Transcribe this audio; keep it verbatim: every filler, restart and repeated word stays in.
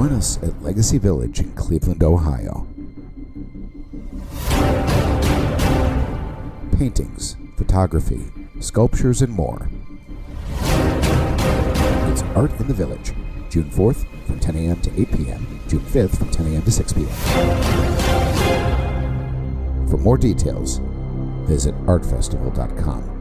Join us at Legacy Village in Cleveland, Ohio. Paintings, photography, sculptures, and more. It's Art in the Village, June fourth from ten a.m. to eight p.m., June fifth from ten a.m. to six p.m. For more details, visit art festival dot com.